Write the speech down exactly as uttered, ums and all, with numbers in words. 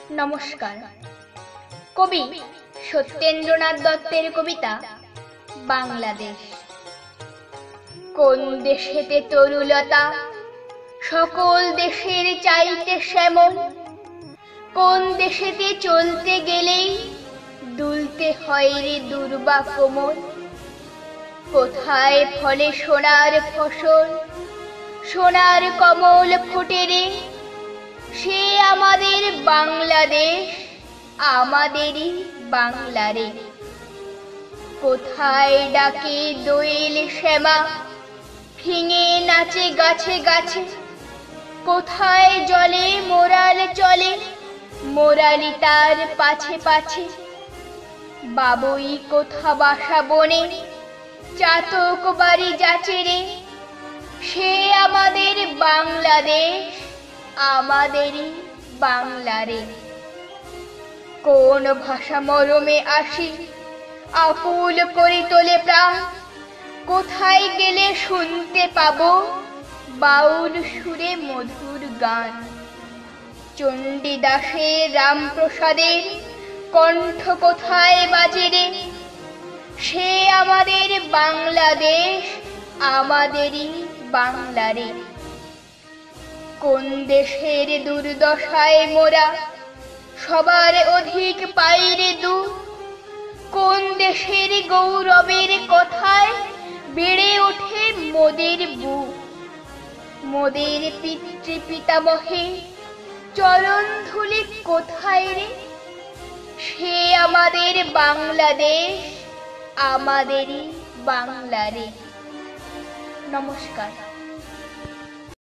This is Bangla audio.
নমস্কার। কবি সত্যেন্দ্রনাথ দত্তের কবিতা বাংলাদেশ। কোন দেশেতে তরুলতা সকল দেশের চাইতে শ্যামল, কোন দেশেতে চলতে গেলেই দুলতে হয় রে দুর্বা কোমল। কোথায় ফলে সোনার ফসল, সোনার কমল ফোটে রে, সে আমাদের বাংলাদেশ, আমাদেরই বাংলারে। কোথায় ডাকে দোয়েল শ্যামা, ফিঙে নাচে গাছে গাছে, কোথায় জলে মোরাল চলে, মোরালি তার পাছে পাছে। বাবুই কোথা বাসা বনে, চাতক বাড়ি যাচে রে, সে আমাদের বাংলাদেশ, আমাদেরই বাংলারে। কোন ভাষা মরমে আসি আকুল করে তোলে প্রাণ, কোথায় গেলে শুনতে পাবো বাউল সুরে মধুর গান। চণ্ডীদাসের রামপ্রসাদের কণ্ঠ কোথায় বাজে রে, সে আমাদের বাংলাদেশ, আমাদেরই বাংলারে। কোন দেশের দুর্দশায় মোরা সবার অধিক পাইরে দু, কোন দেশের গৌরবের কথায় বেড়ে ওঠে মোদের বুক। মোদের পিতৃ পিতামহে চরণ ধুলি কোথায় রে, সে আমাদের বাংলাদেশ, আমাদেরই বাংলারে। নমস্কার।